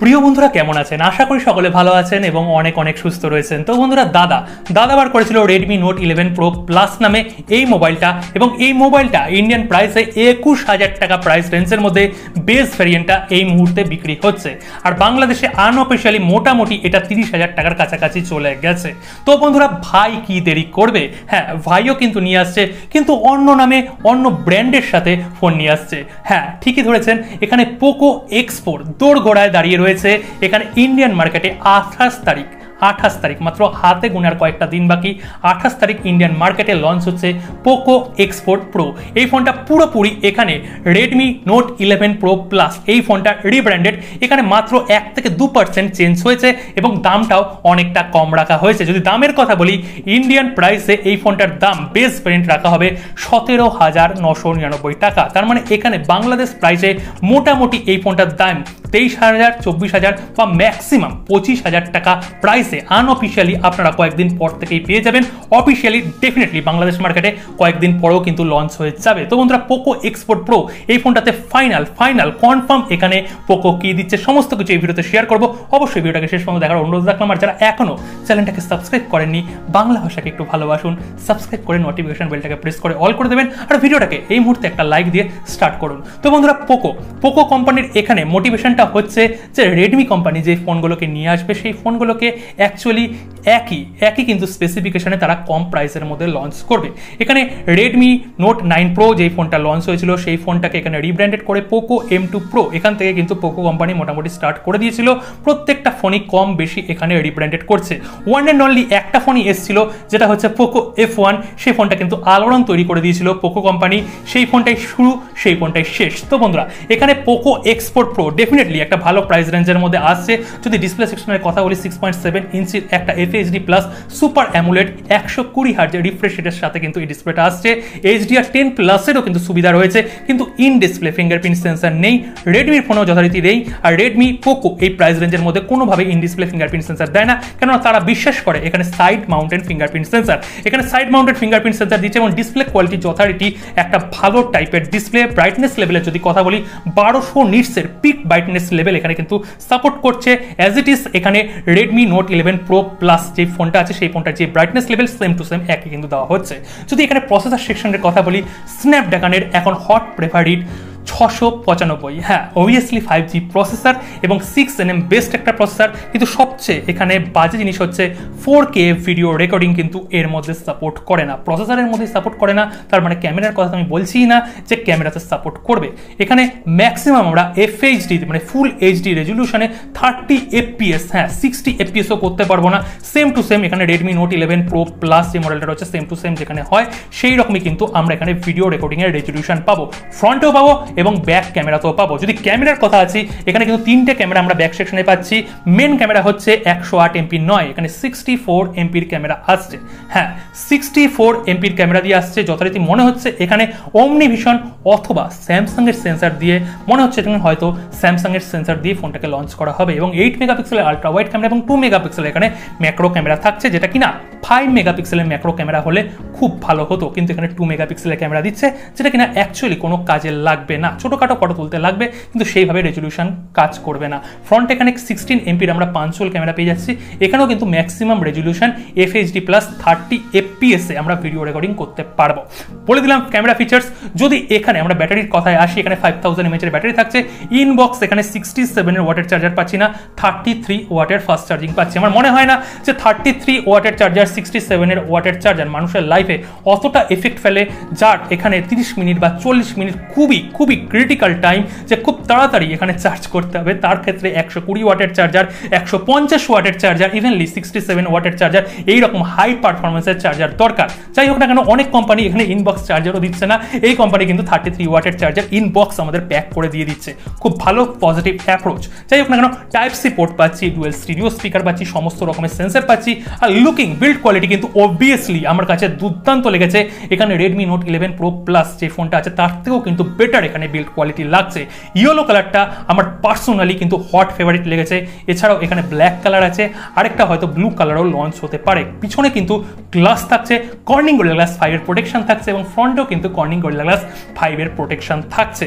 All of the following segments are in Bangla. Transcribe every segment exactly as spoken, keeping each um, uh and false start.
প্রিয় বন্ধুরা কেমন আছেন? আশা করি সকলে ভালো আছেন এবং অনেক অনেক সুস্থ রয়েছেন। তো বন্ধুরা দাদা দাদা বার করেছিল Redmi note eleven pro Plus নামে এই মোবাইলটা, এবং এই মোবাইলটা ইন্ডিয়ান প্রাইসে একুশ হাজার টাকা প্রাইস রেঞ্জের মধ্যে বেস ভ্যারিয়েন্টটা এই মুহূর্তে বিক্রি হচ্ছে, আর বাংলাদেশে আনঅফিসিয়ালি মোটামুটি এটা তিরিশ হাজার টাকার কাছাকাছি চলে গেছে। তো বন্ধুরা ভাই কি দেরি করবে? হ্যাঁ, ভাইও কিন্তু নিয়ে আসছে, কিন্তু অন্য নামে অন্য ব্র্যান্ডের সাথে ফোন নিয়ে আসছে। হ্যাঁ ঠিকই ধরেছেন, এখানে পোকো এক্স ফোর দৌড় গোড়ায় দাঁড়িয়ে রয়েছে এখানে ইন্ডিয়ান মার্কেটে আঠাশ তারিখ আঠাশ তারিখ মাত্র হাতে গুনার কয়েকটা দিন বাকি। আঠাশ তারিখ ইন্ডিয়ান মার্কেটে লঞ্চ হচ্ছে পোকো এক্স ফোর প্রো। এই ফোনটা পুরোপুরি এখানে Redmi note eleven pro plus, এই ফোনটা রিব্র্যান্ডেড। এখানে মাত্র এক থেকে দু পার্সেন্ট চেঞ্জ হয়েছে এবং দামটাও অনেকটা কম রাখা হয়েছে। যদি দামের কথা বলি, ইন্ডিয়ান প্রাইসে এই ফোনটার দাম বেস ভ্যারিয়েন্ট রাখা হবে সতেরো হাজার নশো নিরানব্বই টাকা। তার মানে এখানে বাংলাদেশ প্রাইসে মোটামুটি এই ফোনটার দাম তেইশ হাজার চব্বিশ হাজার বা ম্যাক্সিমাম পঁচিশ হাজার টাকা প্রাইসে আনঅফিসিয়ালি আপনারা কয়েকদিন পর থেকেই পেয়ে যাবেন। অফিসিয়ালি ডেফিনেটলি বাংলাদেশ মার্কেটে কয়েকদিন পরেও কিন্তু লঞ্চ হয়ে যাবে। তো বন্ধুরা পোকো এক্স ফোর প্রো এই ফোনটাতে ফাইনাল ফাইনাল কনফার্ম এখানে পোকো কি দিচ্ছে সমস্ত কিছু এই ভিডিওতে শেয়ার করবো। অবশ্যই ভিডিওটাকে শেষ পর্যন্ত দেখার অনুরোধ রাখলাম। আর যারা এখনো চ্যানেলটাকে সাবস্ক্রাইব করেননি, বাংলা ভাষাকে একটু ভালোবাসুন, সাবস্ক্রাইব করে নোটিফিকেশন বেলটাকে প্রেস করে অল করে দেবেন, আর ভিডিওটাকে এই মুহূর্তে একটা লাইক দিয়ে স্টার্ট করুন। তো বন্ধুরা পোকো পোকো কোম্পানির এখানে মোটিভেশনটা হচ্ছে যে রেডমি কোম্পানি যে ফোনগুলোকে নিয়ে আসবে সেই ফোনগুলোকে অ্যাকচুয়ালি একই একই কিন্তু স্পেসিফিকেশনে তারা কম প্রাইসের মধ্যে লঞ্চ করবে। এখানে রেডমি নোট নাইন প্রো যেই ফোনটা লঞ্চ হয়েছিল সেই ফোনটাকে এখানে রিব্র্যান্ডেড করে পোকো এম টু প্রো, এখান থেকে কিন্তু পোকো কোম্পানি মোটামুটি স্টার্ট করে দিয়েছিল। প্রত্যেকটা ফোনই কম বেশি এখানে রিব্র্যান্ডেড করছে। ওয়ান অ্যান্ড অনলি একটা ফোনই এসেছিল যেটা হচ্ছে পোকো এফ ওয়ান, সেই ফোনটা কিন্তু আলোড়ন তৈরি করে দিয়েছিল পোকো কোম্পানি। সেই ফোনটাই শুরু, সেই ফোনটাই শেষ। তো বন্ধুরা এখানে Poco X four pro definitely একটা ভালো প্রাইস রেঞ্জের মধ্যে আসছে। যদি ডিসপ্লে সেকশনের কথা বলি, সিক্স পয়েন্ট সেভেন ইঞ্চির একটা F HD plus super AMOLED একশো কুড়ি হার্জের রিফ্রেশ রেটের সাথে কিন্তু এই ডিসপ্লেটা আসছে। এইচডিআর টেন প্লাসেরও কিন্তু সুবিধা রয়েছে, কিন্তু ইন ডিসপ্লে ফিঙ্গারপ্রিন্ট সেন্সার নেই। রেডমির ফোনেও যথারীতি নেই, আর রেডমি পোকো এই প্রাইস রেঞ্জের মধ্যে কোনোভাবে ইন ডিসপ্লে ফিঙ্গারপ্রিন্ট সেন্সার দেয় না, কেননা তারা বিশ্বাস করে এখানে সাইড মাউন্টেড ফিঙ্গারপ্রিন্ট সেন্সার এখানে সাইড মাউন্টেড ফিঙ্গারপ্রিন্ট সেন্সার দিচ্ছে এবং ডিসপ্লে কোয়ালিটি যথারীতি একটা ভালো টাইপের ডিসপ্লে। ব্রাইটনেস লেভেলের যদি কথা বলি, বারোশো নিটসের পিক ব্রাইটনেস লেভেল এখানে কিন্তু সাপোর্ট করছে। অ্যাজ ইট ইজ এখানে Redmi note eleven pro plus যে ফোনটা আছে সেই ফোনটার যে brightness level same to same একই কিন্তু দেওয়া হচ্ছে। যদি এখানে প্রসেসর সেকশনের কথা বলি, স্ন্যাপড্রাগনের এখন হট প্রেফারিড ছশো পঁচানব্বই, হ্যাঁ অবভিয়াসলি ফাইভ জি প্রসেসর এবং সিক্স এন এম বেস্ট একটা প্রসেসর, কিন্তু সবচেয়ে এখানে বাজে জিনিস হচ্ছে ফোর কে ভিডিও রেকর্ডিং কিন্তু এর মধ্যে সাপোর্ট করে না, প্রসেসরের মধ্যে সাপোর্ট করে না। তার মানে ক্যামেরার কথা আমি বলছি না যে ক্যামেরাতে সাপোর্ট করবে। এখানে ম্যাক্সিমাম আমরা এফ এইচডি মানে ফুল এইচডি রেজলিউশনে থার্টি এফপিএস, হ্যাঁ সিক্সটি এফপিএসও করতে পারবো না। সেম টু সেম এখানে Redmi note eleven pro plus যে মডেলটা রয়েছে সেম টু সেম যেখানে হয় সেই রকমই কিন্তু আমরা এখানে ভিডিও রেকর্ডিংয়ের রেজলিউশন পাবো, ফ্রন্টেও পাবো এবং ব্যাক ক্যামেরাতেও পাবো। যদি ক্যামেরার কথা আছে, এখানে কিন্তু তিনটে ক্যামেরা আমরা ব্যাক সেকশনে পাচ্ছি। মেন ক্যামেরা হচ্ছে একশো আট এমপি নয়, এখানে সিক্সটি ফোর এমপির ক্যামেরা আসছে। হ্যাঁ সিক্সটি ফোর এমপির ক্যামেরা দিয়ে আসছে, যথারীতি মনে হচ্ছে এখানে ওমনিভিশন অথবা স্যামসাং এর সেন্সার দিয়ে মনে হচ্ছে এখানে হয়তো স্যামসাং এর সেন্সার দিয়ে ফোনটাকে লঞ্চ করা হবে এবং এইট মেগাপিক্সেলের আলট্রা ওয়াইড ক্যামেরা এবং টু মেগাপিক্সেলের এখানে ম্যাক্রো ক্যামেরা থাকছে, যেটা কিনা ফাইভ মেগাপিক্সেলের ম্যাক্রো ক্যামেরা হলে খুব ভালো হতো, কিন্তু এখানে টু মেগাপিক্সেলের ক্যামেরা দিচ্ছে যেটা কিনা অ্যাকচুয়ালি কোনো কাজে লাগবে না। ছোটোখাটো ফটো তুলতে লাগবে কিন্তু সেইভাবে রেজলিউশন কাজ করবে না। ফ্রন্ট এখানে সিক্সটিন এমপির আমরা পাঁচশোল ক্যামেরা পেয়ে যাচ্ছি, এখানেও কিন্তু maximum resolution F HD plus thirty এফপিএসে আমরা ভিডিও রেকর্ডিং করতে পারবো। বলে দিলাম ক্যামেরা ফিচার্স। যদি এখানে আমরা ব্যাটারির কথায় আসি, এখানে ফাইভ থাউজেন্ড এমএচের ব্যাটারি থাকছে। ইনবক্স এখানে সিক্সটি সেভেনের ওয়াটের চার্জার পাচ্ছি না, থার্টি থ্রি ওয়াটের ফাস্ট চার্জিং পাচ্ছি। আমার মনে হয় না যে থার্টি থ্রি ওয়াটের চার্জার সিক্সটি সেভেনের ওয়াটের চার্জার মানুষের লাইফে অতটা এফেক্ট ফেলে, যার এখানে তিরিশ মিনিট বা চল্লিশ মিনিট খুবই খুবই ক্রিটিক্যাল টাইম যে খুব তাড়াতাড়ি এখানে চার্জ করতে হবে। তার ক্ষেত্রে একশো কুড়ি ওয়াটের চার্জার, একশো পঞ্চাশ ওয়াটের চার্জার, ইভেনলি সিক্সটি সেভেন ওয়াটের চার্জার, এইরকম হাই পারফরমেন্সের চার্জার দরকার। যাই হোক না কেন, অনেক কোম্পানি এখানে ইনবক্স চার্জারও দিচ্ছে না, এই কোম্পানি কিন্তু থার্টি থ্রি ওয়াটের চার্জার ইনবক্স আমাদের প্যাক করে দিয়ে দিচ্ছে। খুব ভালো পজিটিভ অ্যাপ্রোচ। যাই হোক না কেন, টাইপ সি পোর্ট পাচ্ছি, ডুয়েল স্টিরিও স্পিকার পাচ্ছি, সমস্ত রকমের সেন্সর পাচ্ছি, আর লুকিং বিল্ড কোয়ালিটি কিন্তু অবভিয়াসলি আমার কাছে দুর্দান্ত লেগেছে। এখানে Redmi note eleven pro plus যে ফোনটা আছে তার থেকেও কিন্তু বেটার এখানে বিল্ড কোয়ালিটি লাগছে। ইয়েলো কালারটা আমার পার্সোনালি কিন্তু হট ফেভারিট লেগেছে। এছাড়াও এখানে ব্ল্যাক কালার আছে, আরেকটা হয়তো ব্লু কালারও লঞ্চ হতে পারে। পিছনে কিন্তু গ্লাস থাকছে, কর্নিং গরিলা গ্লাস ফাইভ এর প্রোটেকশন থাকছে এবং ফ্রন্টেও কিন্তু কর্নিং গরিলা গ্লাস ফাইভ এর প্রোটেকশন থাকছে।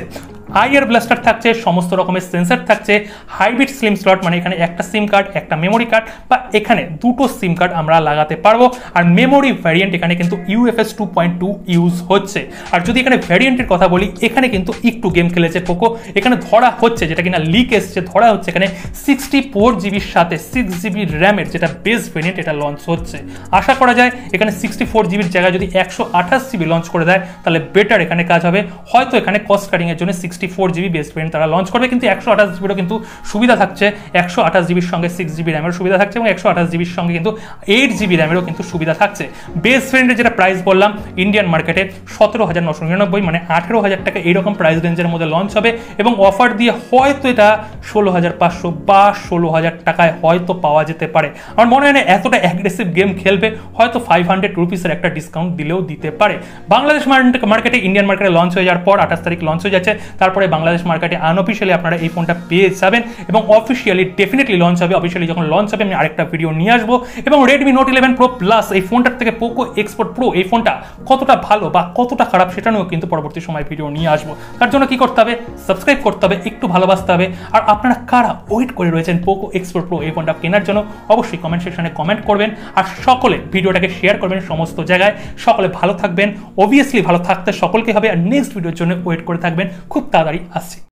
আইআর ব্লাস্টার থাকছে, সমস্ত রকমের সেন্সার থাকছে, হাইব্রিড স্লিম স্লট মানে এখানে একটা সিম কার্ড একটা মেমোরি কার্ড বা এখানে দুটো সিম কার্ড আমরা লাগাতে পারবো। আর মেমোরি ভ্যারিয়েন্ট এখানে কিন্তু UFS two point two use হচ্ছে। আর যদি এখানে ভ্যারিয়েন্টের কথা বলি, এখানে কিন্তু একটু গেম খেলেছে পোকো, এখানে ধরা হচ্ছে যেটা কিনা লিক এসছে, ধরা হচ্ছে এখানে সিক্সটি ফোর জিবির সাথে সিক্স জিবি র্যামের যেটা বেস ভ্যারিয়েন্ট এটা লঞ্চ হচ্ছে। আশা করা যায় এখানে সিক্সটি ফোর জিবির জায়গায় যদি একশো আঠাশ জিবি লঞ্চ করে দেয় তাহলে বেটার এখানে কাজ হবে। হয়তো এখানে কস্ট কাটিং এর জন্য sixty four GB base variant তারা লঞ্চ করবে, কিন্তু একশো আঠাশ জিবিরও কিন্তু সুবিধা থাকছে, একশো আঠাশ জিবির সঙ্গে সিক্স জিবি র্যামের সুবিধা থাকছে এবং একশো আঠাশ জিবির সঙ্গে কিন্তু এইট জিবি র্যামেরও কিন্তু সুবিধা থাকছে। বেস ভ্যারিয়েন্টের যেটা প্রাইস বললাম ইন্ডিয়ান মার্কেটে সতেরো হাজার নশো নিরানব্বই মানে আঠেরো হাজার টাকা এইরকম প্রাইস রেঞ্জের মধ্যে লঞ্চ হবে এবং অফার দিয়ে হয়তো এটা ষোলো হাজার পাঁচশো বা ষোলো হাজার টাকায় হয়তো পাওয়া যেতে পারে। আমার মনে হয় না এতটা অ্যাগ্রেসিভ গেম খেলবে, হয়তো ফাইভ হান্ড্রেড রুপিসের একটা ডিসকাউন্ট দিলেও দিতে পারে। বাংলাদেশ মার্কেটে ইন্ডিয়ান মার্কেটে লঞ্চ হয়ে যাওয়ার পর আঠাশ তারিখ লঞ্চ হয়ে যাচ্ছে, তারপরে বাংলাদেশ মার্কেটে আনঅফিসিয়ালি আপনারা এই ফোনটা পেয়ে যাবেন এবং অফিসিয়ালি ডেফিনেটলি লঞ্চ হবে। অফিসিয়ালি যখন লঞ্চ হবে আমি আরেকটা ভিডিও নিয়ে আসবো। এবং Redmi note eleven pro plus এই ফোনটার থেকে পোকো এক্সপোর্ট প্রো এই ফোনটা কতটা ভালো বা কতটা খারাপ সেটা নিয়েও কিন্তু পরবর্তী সময় ভিডিও নিয়ে আসবো। তার জন্য কি করতে হবে, সাবস্ক্রাইব করতে হবে, একটু ভালোবাসতে হবে। আর আপনারা কারা ওয়েট করে রয়েছেন পোকো এক্সপোর্ট প্রো এই ফোনটা কেনার জন্য অবশ্যই কমেন্ট সেকশনে কমেন্ট করবেন আর সকলে ভিডিওটাকে শেয়ার করবেন সমস্ত জায়গায়। সকলে ভালো থাকবেন, অবভিয়াসলি ভালো থাকতে সকলকে হবে। আর নেক্সট ভিডিওর জন্য ওয়েট করে থাকবেন, খুব তাড়াতাড়ি আসছি।